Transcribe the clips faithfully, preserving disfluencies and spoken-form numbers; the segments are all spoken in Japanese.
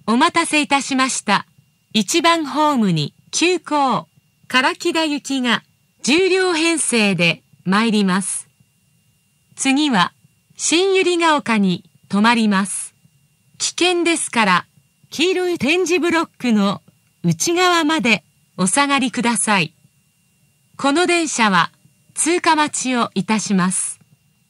お待たせいたしました。いちばんホームに急行、唐木田行きがじゅうりょう編成で参ります。次は新百合ヶ丘に止まります。危険ですから黄色い点字ブロックの内側までお下がりください。この電車は通過待ちをいたします。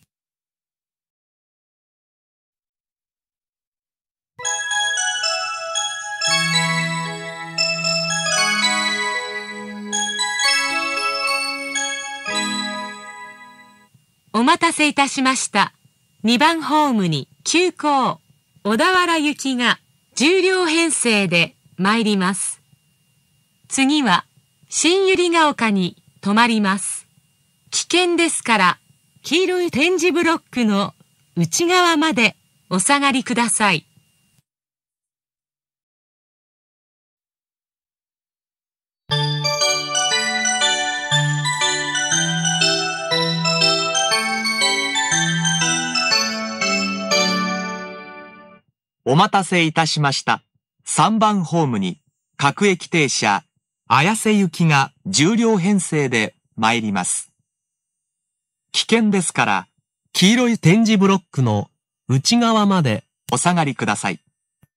お待たせいたしました。にばんホームに急行、小田原行きがじゅうりょう編成で参ります。次は新百合ヶ丘に止まります。危険ですから黄色い点字ブロックの内側までお下がりください。 お待たせいたしました。さんばんホームに各駅停車綾瀬行きがじゅうりょう編成で参ります。危険ですから黄色い点字ブロックの内側までお下がりください。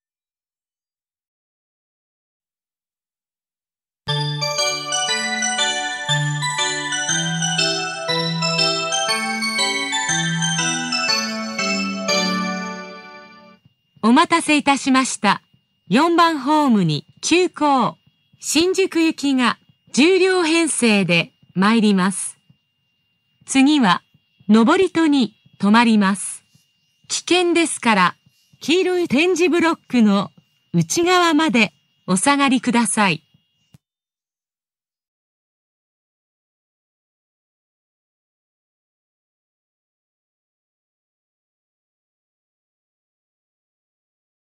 お待たせいたしました。よんばんホームに急行、新宿行きがじゅうりょう編成で参ります。次は登戸に止まります。危険ですから黄色い点字ブロックの内側までお下がりください。